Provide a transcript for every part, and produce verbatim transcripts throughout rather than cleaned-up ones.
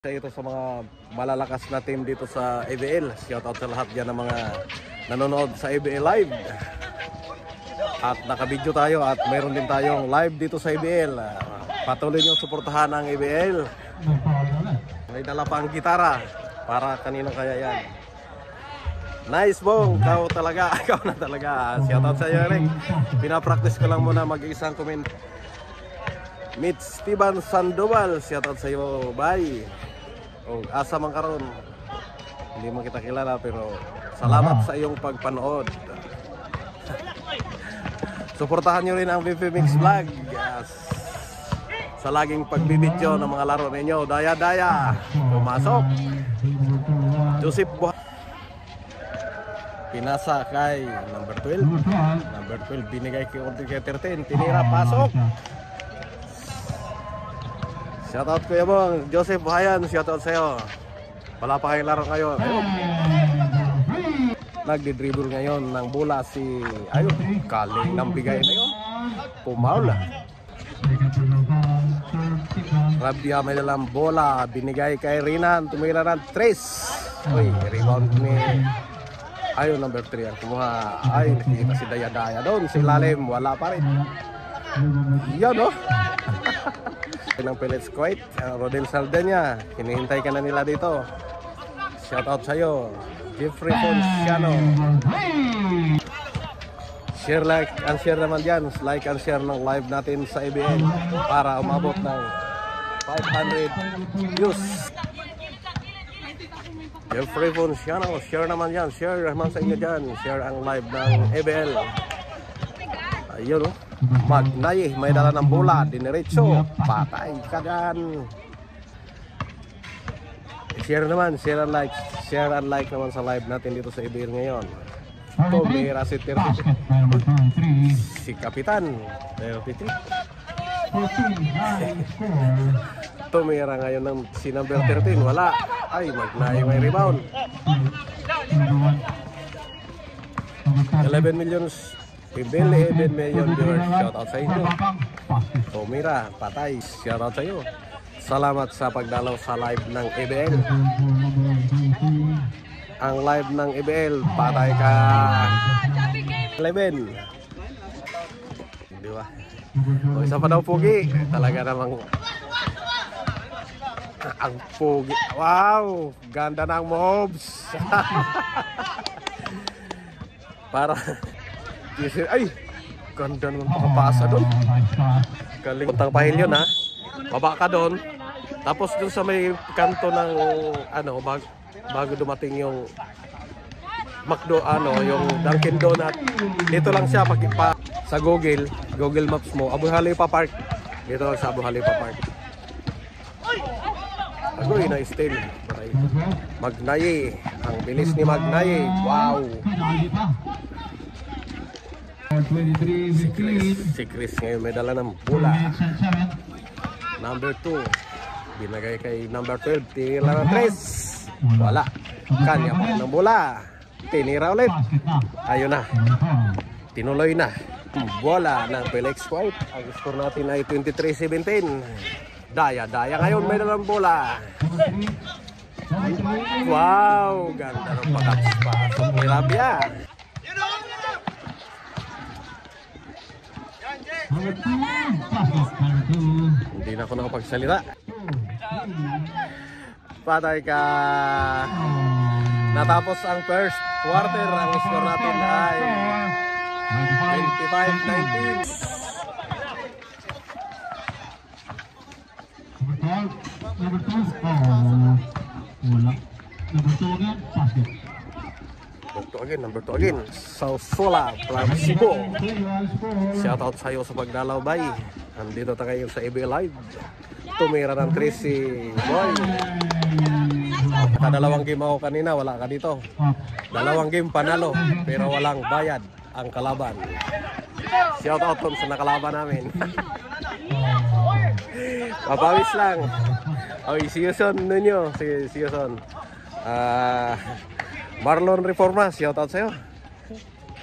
Ito sa mga malalakas na team dito sa A B L. Shout out sa lahat dyan ng mga nanonood sa A B L Live. At nakabidyo tayo at mayroon din tayong live dito sa A B L. Patuloy nyo suportahan ang A B L. May dala pang gitara. Para kanino kaya yan? Nice Bong! Ikaw talaga. Ikaw na talaga. Shout out sa iyo, Eric. Pinapractice ko lang muna mag-isang comment. Meet Steven Sandoval. Shout out sa iyo. Bye! O, asa man karon, hindi mo kita kilala pero salamat sa iyong pagpanood. Suportahan nyo rin ang V P Mix Vlog, yes, sa laging pagbibidyo ng mga laro ninyo. Daya-daya pumasok. Joseph Buha pinasa kay number twelve. Number twelve binigay kay thirteen. Tinira, pasok. Shoutout Kuya Bong, Joseph Buhayan, shoutout sa'yo. Wala pa kayong laro ngayon. Ayun. Nagdi-dribble ngayon ng bola si, ayun, kaling ng bigay na yun. Pumaula. Rabia may dalang bola, binigay kay Rinan, tumira ng tres. Uy, rebound ni, ayun, number three ang kumuha. Ay, nakikita si Daya-Daya doon, si Lalim, wala pa rin. Yan, no? ng Pellets Kuwait, uh, Rodel Saldenia, hinihintay ka na nila dito. Shout out sa'yo, Jeffrey Ponciano. Share, like, and share naman dyan. Like and share ng live natin sa A B L para umabot ng five hundred views. Jeffrey Ponciano, share naman dyan. Share naman sa inyo dyan. Share ang live ng A B L. Ayun, oh. Magnay, may dala ng bola, diniretso, patay kagan. Share naman, share and like, share and like naman sa live natin dito sa A B L ngayon. Tumira si thirty-three, si Kapitan thirty-three. Tumira ngayon ng si number thirteen, wala. Ay, Magnay may rebound. eleven millions eleven million viewers. Shout out sa inyo. Tumira, patay. Shout out sa iyo. Salamat sa pagdalaw sa live ng A B L. Ang live ng A B L, patay ka eleven. Di ba? O, isa pa daw pugi. Talaga namang ang pugi. Wow! Ganda ng mobs. Para ay, ganda naman pakapasa doon. Galing puntang pahil yun, ha. Baba ka doon. Tapos doon sa may kanto ng ano, bag, bago dumating yung McDo, ano, yung Dunkin Donut. Dito lang siya pakipa sa Google, Google Maps mo, Abu Halifa Park. Dito lang sa Abu Halifa Park. Agoy na still. Magnay, ang bilis ni Magnay. Wow. Si Chris, si Chris ngayon may dala ng bola. Number two, binagay kay number twelve, tinira ng tres. Wala. Kanya pa ng bola. Tinira ulit. Ayun na. Tinuloy na. Bola ng Pellets Kuwait. Ang score natin ay twenty-three seventeen. Daya-Daya ngayon may dala ng bola. Wow, ganda ng pagkakaspa. May Rabia. Hindi na ako nakapagsalita. Patay ka. Natapos ang first quarter. Ang score natin ay twenty-five nineteen. Number two, wala. Number two again, basket. Number two again, number two again. Sausola from Cebu. Shoutout sa iyo sa pagdalaw, bay. Nandito tayo sa A B L Live. Tumira ng tres si Boy. Nakadalawang game ako kanina, wala ka dito. Dalawang game panalo, pero walang bayad ang kalaban. Shoutout sa nakalaban namin. Mapawis lang. Oy, see you soon ninyo. See, see you soon. Ah... Uh, Marlon Reforma, shoutout sa'yo.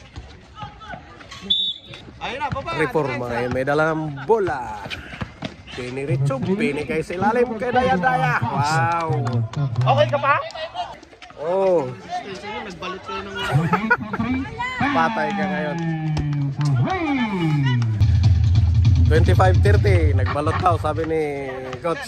Reforma, may dalang bola. Piniritso, pinigay sa ilalim kay Daya-Daya. Wow! Okay ka pa? Oh, Nagbalot kayo ng... patay ka ngayon. twenty-five thirty, nagbalot daw, sabi ni Coach.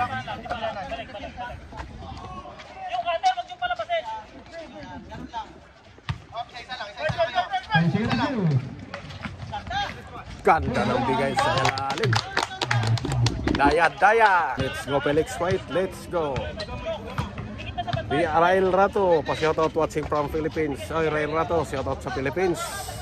Ganda ng bigay sa ilalim. Daya-Daya. Let's go, Felix White. Let's go. Di Rael Rato, pa-shoutout watching from Philippines. Oy, Rael Rato, shoutout sa Philippines.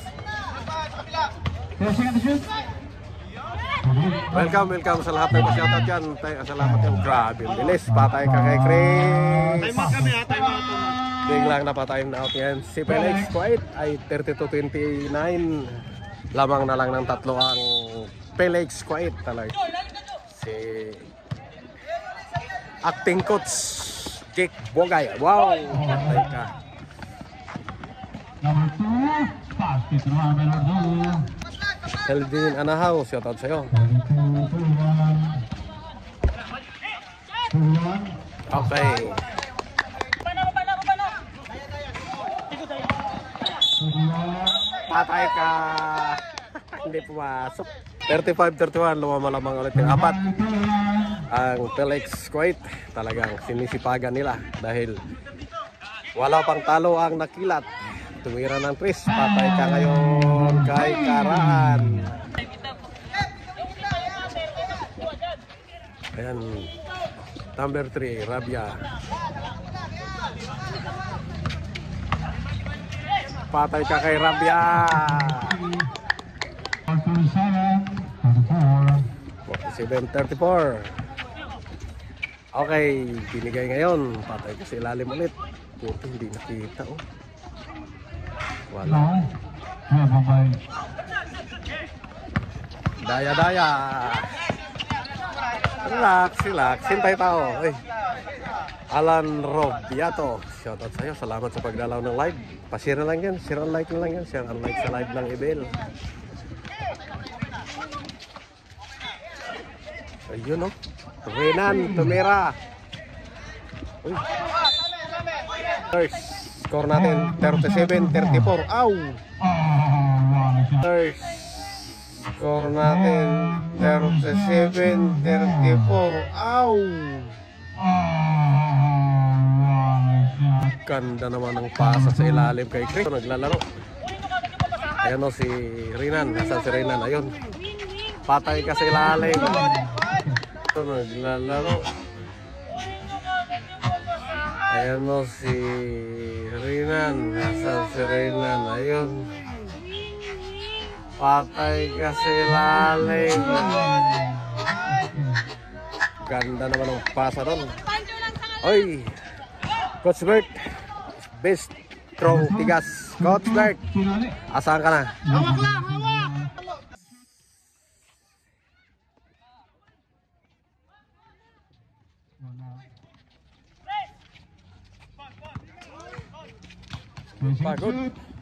Welcome, welcome sa lahat ng pa-shoutout dyan. Salamat yung grabe. Bilis, patay ka kay Chris. Time out kami ha, time out. Biglang napatime na out yan. Si Felix White ay thirty-two twenty-nine. Lamang na lang ng tatlo ang Felix White talaga. Si acting coach Jake Bogay. Wow! Patay ka. Number two, basket naman, number two. Eldin Anahaw, shoutout sa'yo. Okay. Patay ka. Hindi pumasok. thirty-five thirty-one, lumamalamang ulit yung apat. Ang Felix White, talagang sinisipagan nila dahil wala pang talo ang nakilat. Tumira ng Chris, patay ka ngayon kay Karaan. Ayan, number three, Rabia. Patay ka kay Rabia. forty-seven thirty-four. Okay, binigay ngayon. Patay ka sa ilalim ulit. Puto, hindi nakita oh. Wala. Daya-Daya. Relax, relax. Hintay tao. Ay. Alan Robiato. Shoutout sa'yo. Salamat sa pagdalaw ng live. Pa-share na lang yan. Share and like na lang yan. Share and like sa live ng Ibel. Ayun oh. Renan Tumira. Uy. First score natin thirty-seven thirty-four. Ow. First score natin thirty-seven thirty-four. Ow. Ganda naman ng pasa sa ilalim kay Chris. Naglalaro. Ayan o si Renan. Nasaan si Renan? Ayun. Patay ka sa ilalim. Naglalaro. Ayan o si Renan. Nasaan si Renan? Ayun. Patay ka sa ilalim. Ganda naman ng pasa doon. Oy! Coach Bert. Best strong tigas. Coach Bert. Asahan ka na? Hawak lang, hawak! Pagod.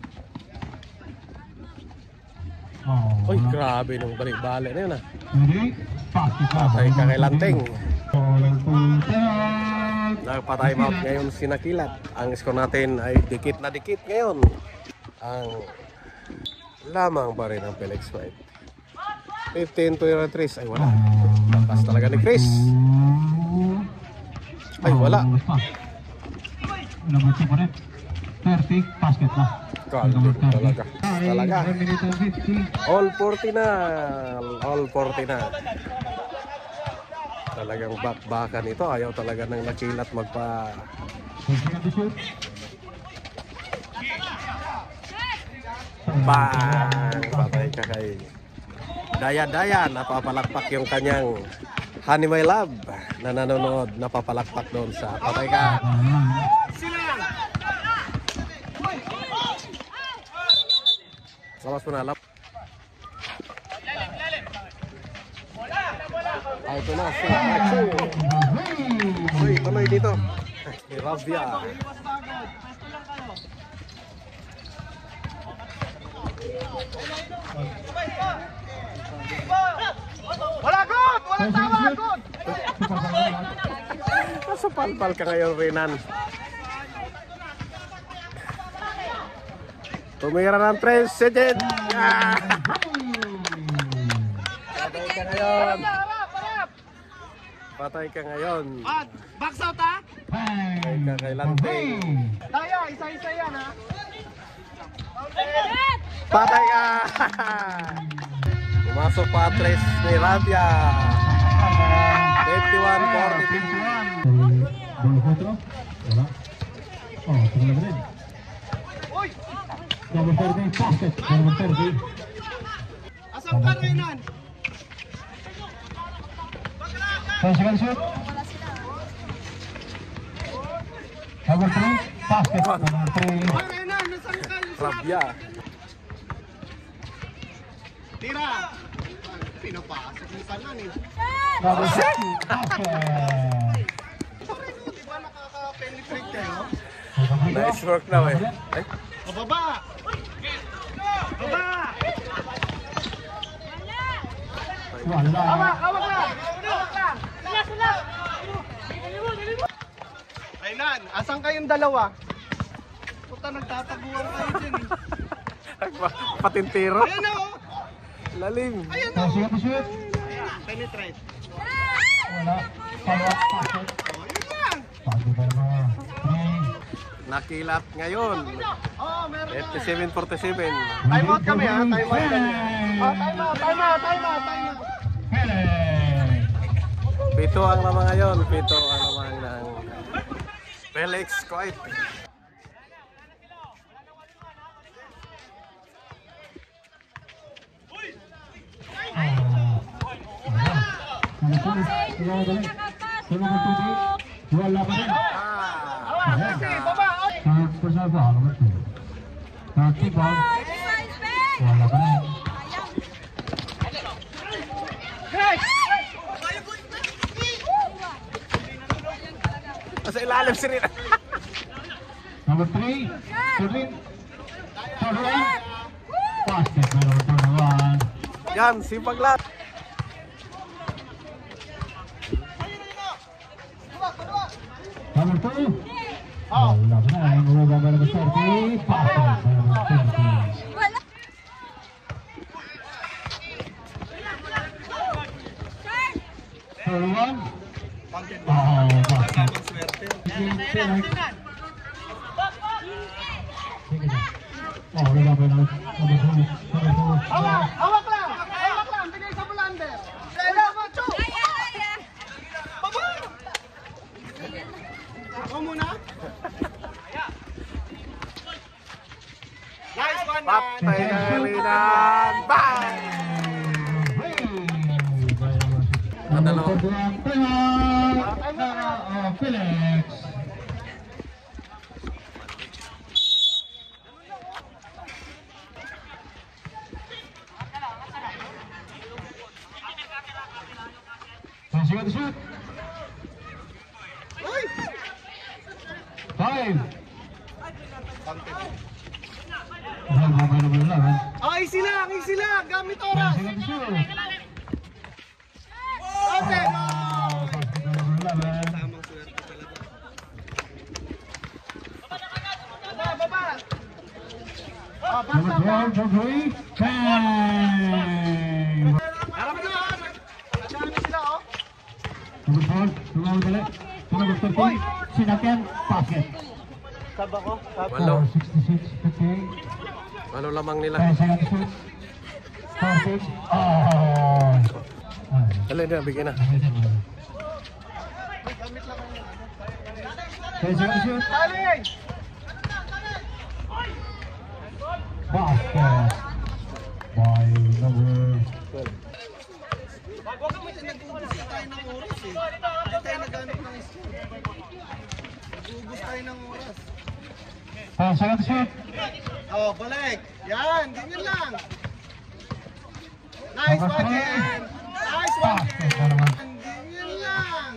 Uy, grabe nung balik-balik na yun ah. Patay ka kay Lanteng. Nagpa-time out ngayon si Nakilat. Ang score natin ay dikit na dikit ngayon. Ang lamang pa rin ang Felix White. fifteen to Chris. Ay wala. Lakas talaga ni Chris. Ay wala. Number two pa rin. thirty, basket na. Kaldo talaga. Talaga. All forty na. All forty na. Talagang bakbakan ito. Ayaw talaga ng Nakilat magpa... Bang! Patay ka kay Daya-Daya. Napapalakpak yung kanyang Honey My Love na nanonood. Napapalakpak doon sa patay ka. Samas mo na lap. Ay, ito na si Achu. Uy, tuloy dito. Si Rabia. Wala good! Wala Nasa palpal ka ngayon, Renan. Tumira ng tres, Sejed. Ah! Patay ka ngayon. Patay ka ngayon. Ah, box out ha? Patay ka kay Lanting. Tayo, isa-isa yan ha? Patay ka! Pumasok pa tres ni Rabia. fifty-one forty-two. Otro. Wala. Oh, tingnan mo rin. Number thirty, basket. Number thirty. Asam ka, Renan? ten second shoot. Number three, basket. Number three. Hoy, Renan, nasan ka? Rabia. Tira! Pinapasok mo ka lang eh. Number six, basket. Di ba nakaka-penetrate kayo? Nice work now eh. Ay, O, baba! Baba! Wala. Hawak, hawak lang! Hawak lang! Renan, asan kayong dalawa? Puta, nagtataguan kayo dyan eh. patintiro. Ayan na oh! Lalim. Ayan ten na oh! second shoot. Penetrate. Wala. Follow-up, basket. O, yun lang! Basket number three. Nakilat ngayon. Oh, meron na. fifty-seven forty-seven. Time out kami ha, time out kami. Oh, time out, time out, time out, time out. Felix. Pito ang naman ngayon. Pito ang naman ng Felix Coit. Wala pa rin. Ah, Okay, baba! oy. Third personal foul, number two. Thirty ball. Wala pa rin. sa ilalim si Rina. Number three, Sherlyn. Third one. Basket by number twenty-one. Yan, simpag lang. Number two. Wala pa rin. Wala pa number thirty. Basket by number thirty. Third one. Oh, basket. Felix. Oh, wala pa number number two. Number two. Hawak! Hawak lang! Hawak lang! Bigay sa bulander! Kaya mo, Chu! Baba! Ako muna? Nice one, man! Patay na Rina. Bang! Nadalo. Felix. ten seconds to shoot. Uy! Five. Well, mobile number eleven. Oh, easy lang! Easy lang! Gamit ten oras! seconds to shoot. Okay! Basket number eleven. Tamang swerte talaga. Baba! Baba! Oh, Number basta pa! twelve, from three. Bang! Harap na! Nadami sila, oh! Number four, tumawag ulit. Number thirteen, sinakyan, basket. Sab ako? Sab. Walo. four sixty-six, fifty. Walo lamang nila. ten seconds to shoot. four six. Oh! Ay, Dali na, bigyan na. gamit lang. ten seconds to shoot. Taling! Basket. By number Huwag kami nag-uubos tayo ng oras eh. Hindi tayo naghanap ng score. Nag-uubos tayo ng oras. ten seconds to shoot. Oh, balik! Yan! Ganyan lang! Nice one, Ken! Nice one, Basket Ken! by number Ganyan lang!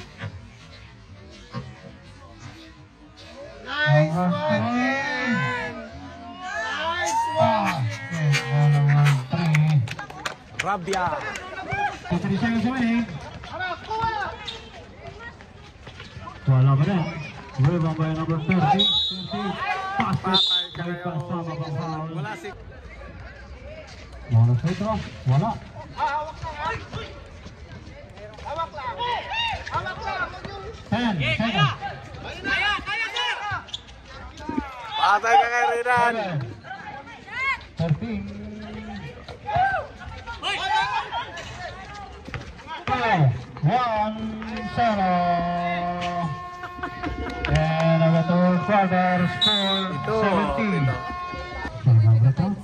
Nice one, Ken! Nice one! Basket by number three. Rabia. fifty seconds remaining. Wala pa rin. Rebound by number thirty. thirty. Basket. May kasama pang foul. Wala si... Mga free throw. Wala. ten seconds. Patay ka kay Renan. thirteen. Two. one. zero. And ang third quarter score Ito. seventeen. Wala ba ito?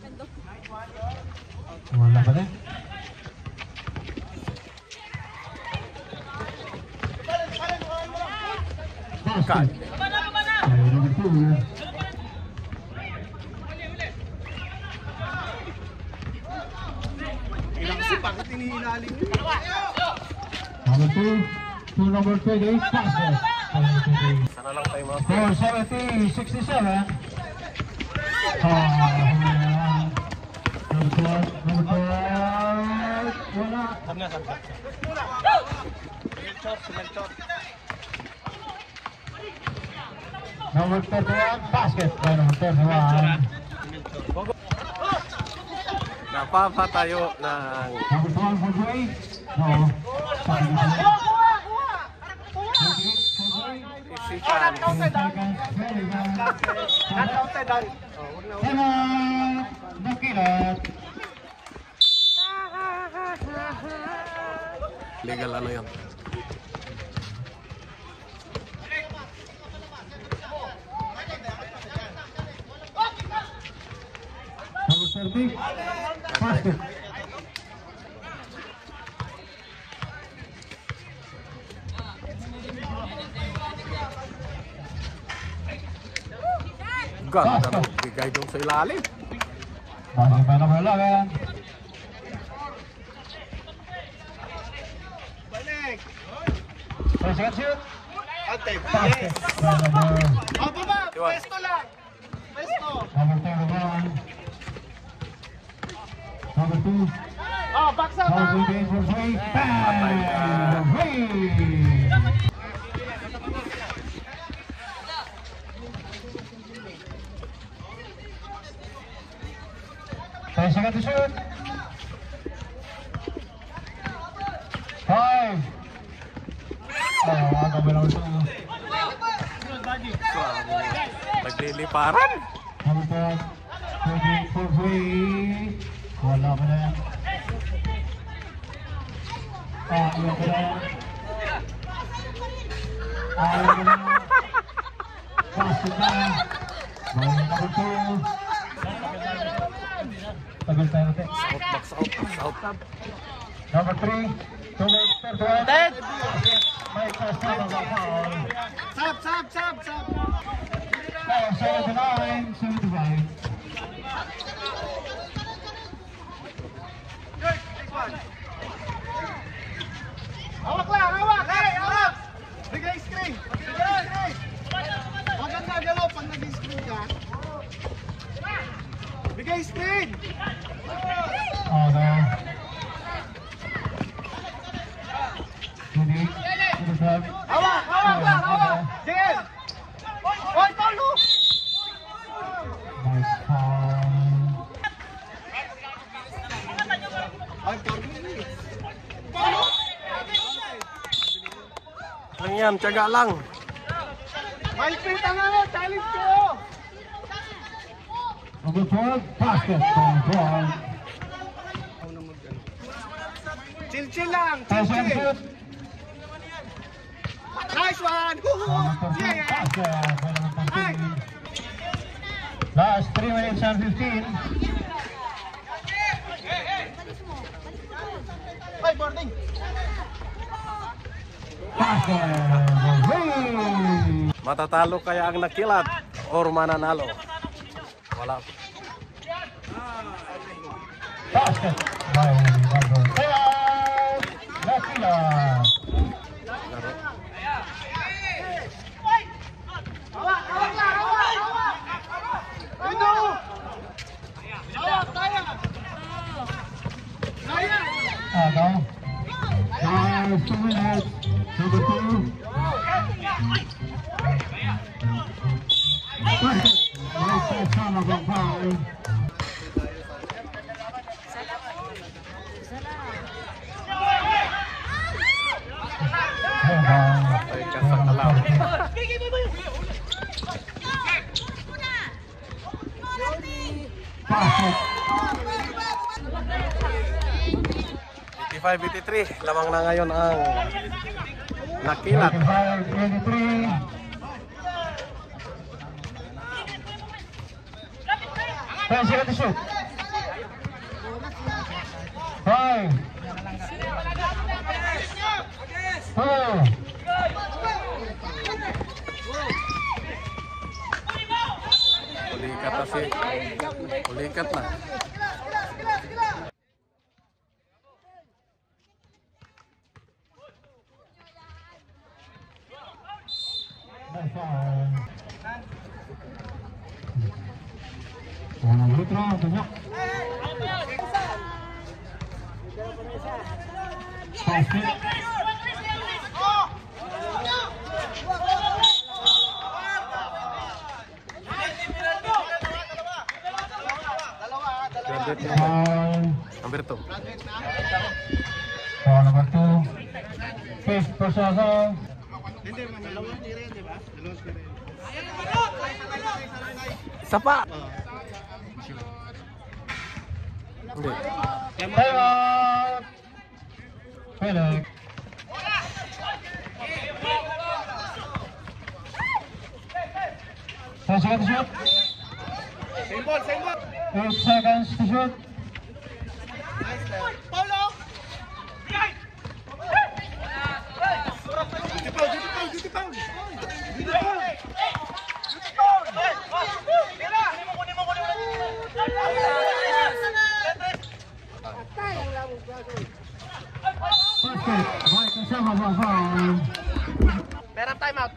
Wala ba rin? Kan. Ay, number two. Ilang kasi bakit inihilalim yun? Number two. To number twenty-eight. Basket. Sana lang tayo mga... For seventy sixty-seven. Ah, number twelve. Number twelve. Wala. Simelchor, simelchor. Number thirty-one. Basket. By number thirty-one. Napapatayo ng... Number twelve for Dre. No. Sorry. twenty-eight for Dre. Isipan. ten seconds. Very good. Uncounted down. Hello. Nakilat. Legal ano yun? Number thirty. Basket. Ganda ng bigay doon sa ilalim. Basket by number eleven. Balik. ten seconds shoot. Ate, Basket yes. by number, O, baba. Pwesto lang. Pwesto. number thirty-one. Number two. Oh, baksa Number ba? twenty-eight for three. Bang! Three! ten seconds to shoot. Five. Oh, aga ba lang ito? Nagliliparan. Number twelve. twenty-eight for three. Wala pa na yan. Ah, wala pa na yan. Ah, wala pa na yan. Basket na. By number two. Tagal tayo natin. Out, box out, box out. Number three. Number thirty-one. Dead. May kasama ka foul. Sab, sab, sab, sab. Foul seventy-nine, seventy-five. Hawak lang, hawak. Hey, hawak. Bigay screen. Bigay screen. Maganda galaw pag nag-screen ka. Bigay screen. Oh, no. Hindi. Number twelve. Hawak, hawak lang, hawak. Jen. Oy, Paulo. Nice foul. Ay, Paulo. Lang yan, tiyaga lang. May pita nga nga, challenge ko. Number twelve, basket from twelve. Chill, chill lang. ten Chill, seconds chill. shoot. Nice one. Woohoo. Number Yeah, thirteen, yeah. basket by number thirteen. Last three minutes and fifteen. Ay, boarding. Basket. Hey! Matatalo kaya ang nakilat or mananalo? Wala. Basket by number twelve. Nakila. Hawak, hawak lang, hawak, hawak. Ito. Hawak, kaya. Kaya. Ano? foul. Ay, kasak alaw. Pasok. eighty-five eighty-three, lamang na ngayon ang nakilat. eighty-five eighty-three. Ten seconds to shoot. Five. Four. Ulikat na si. Ulikat na. Una litro, banyak. Pasti. Graduate na. Foul. Number two. Foul number two. Fifth possession. Isa pa. Hindi. Time out. Felix. Ten seconds to shoot. Same ball, same ball. Eight seconds to shoot. Paulo! Duty foul, duty foul, duty foul. Duty foul. Duty foul. Tira. Kunin mo, kunin mo, kunin Basket. Baik bersama foul. Pera time out.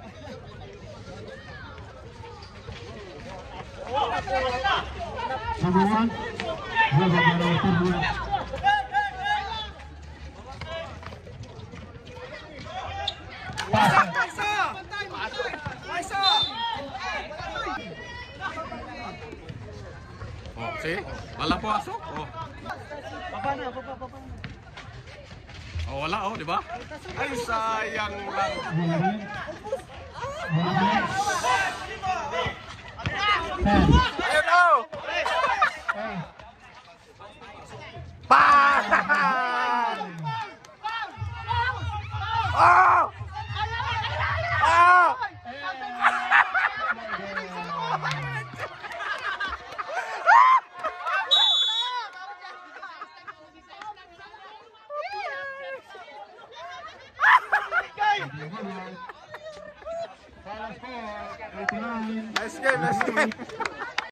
Number one. Dua pemain nomor tujuh. Basket. Oh, see? Wala po aso. Oh. Papa na, papa, papa. Oh, wala oh, di ba? Ay, sayang lang. Ten. Ayun oh! Eight. Bang! Oh! Oh! Final score, eighty-nine. Nice game, nice game.